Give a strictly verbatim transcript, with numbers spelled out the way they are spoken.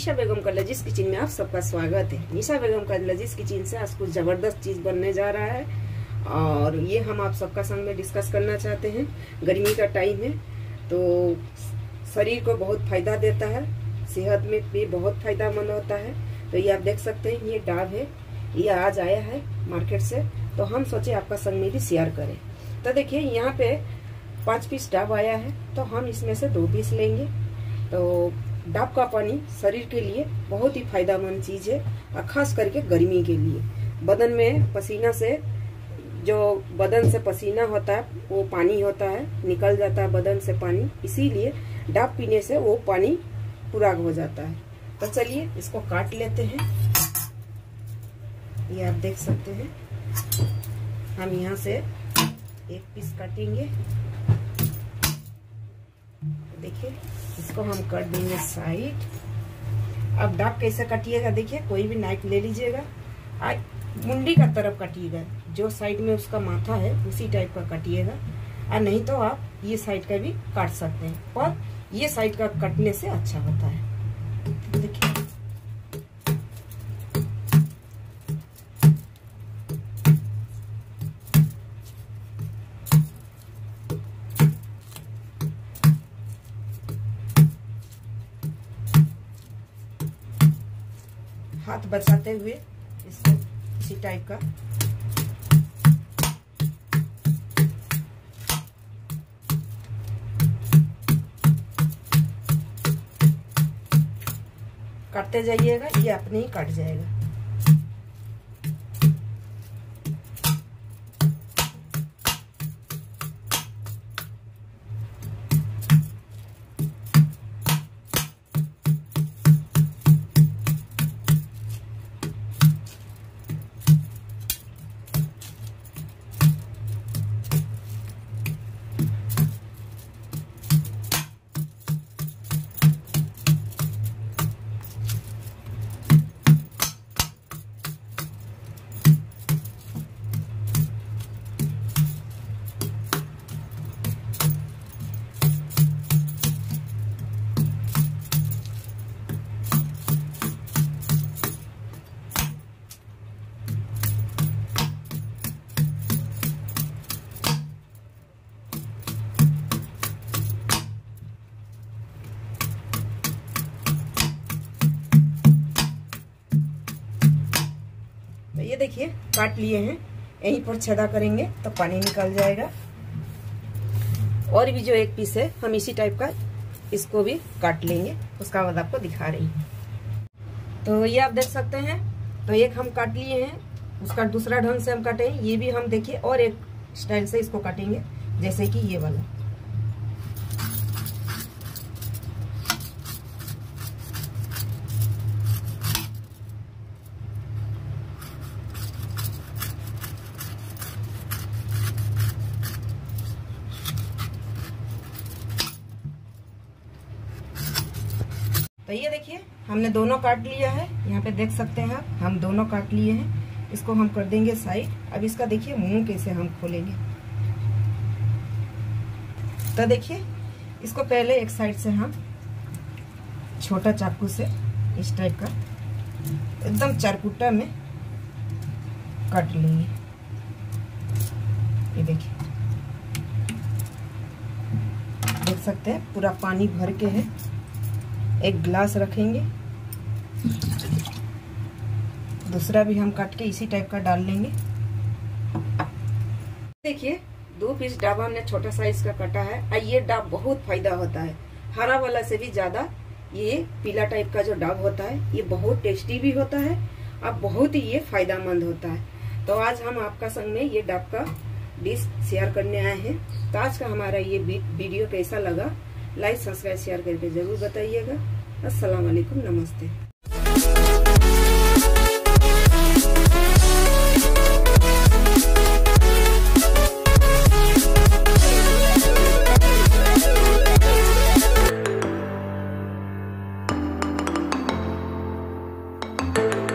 निशा बेगम का लजीज किचन में आप सबका स्वागत है। निशा बेगम का लजीज किचन से आज कुछ जबरदस्त चीज बनने जा रहा है और ये हम आप सबका संग में डिस्कस करना चाहते हैं। गर्मी का टाइम है तो शरीर को बहुत फायदा देता है, सेहत में भी बहुत फायदामंद होता है। तो ये आप देख सकते हैं, ये डाब है, ये आज आया है मार्केट से, तो हम सोचे आपका संग में भी शेयर करें। तो देखिए यहाँ पे पांच पीस डाब आया है, तो हम इसमें से दो पीस लेंगे। तो डाब का पानी शरीर के लिए बहुत ही फायदेमंद चीज है और खास करके गर्मी के लिए। बदन में पसीना से जो बदन से पसीना होता है वो पानी होता है, निकल जाता है बदन से पानी, इसीलिए डाब पीने से वो पानी पूरा हो जाता है। तो चलिए इसको काट लेते हैं। ये आप देख सकते हैं, हम यहाँ से एक पीस काटेंगे। देखिए इसको हम कर देंगे साइड। अब डाब कैसे काटिएगा, देखिए कोई भी नाइफ ले लीजिएगा, मुंडी का तरफ काटिएगा, जो साइड में उसका माथा है उसी टाइप का काटिएगा, और नहीं तो आप ये साइड का भी काट सकते हैं, और ये साइड का काटने से अच्छा होता है। देखिए हाथ बचाते हुए इसको इसी टाइप का काटते जाइएगा, ये अपने ही कट जाएगा। ये देखिए काट लिए हैं, यहीं पर छेदा करेंगे तो पानी निकल जाएगा। और भी जो एक पीस है हम इसी टाइप का इसको भी काट लेंगे, उसका बाद आपको दिखा रही हूँ। तो ये आप देख सकते हैं, तो एक हम काट लिए हैं, उसका दूसरा ढंग से हम काटे, ये भी हम देखिए और एक स्टाइल से इसको काटेंगे, जैसे कि ये वाला। तो ये देखिए हमने दोनों काट लिया है, यहाँ पे देख सकते हैं आप, हम दोनों काट लिए हैं। इसको हम कर देंगे साइड। अब इसका देखिए मुंह कैसे हम खोलेंगे। तो देखिए इसको पहले एक साइड से हम छोटा चाकू से इस टाइप का एकदम चारकुटा में काट लेंगे। ये देखिए देख सकते हैं पूरा पानी भर के है। एक गिलास रखेंगे, दूसरा भी हम काट के इसी टाइप का डाल लेंगे। देखिए दो पीस डाब हमने छोटा साइज का काटा है, और ये डाब बहुत फायदा होता है। हरा वाला से भी ज्यादा ये पीला टाइप का जो डाब होता है ये बहुत टेस्टी भी होता है और बहुत ही ये फायदेमंद होता है। तो आज हम आपका संग में ये डाब का डिश शेयर करने आए हैं। तो आज का हमारा ये वीडियो कैसा लगा, लाइक सब्सक्राइब शेयर करके जरूर बताइएगा। अस्सलाम वालेकुम, नमस्ते। Thank you.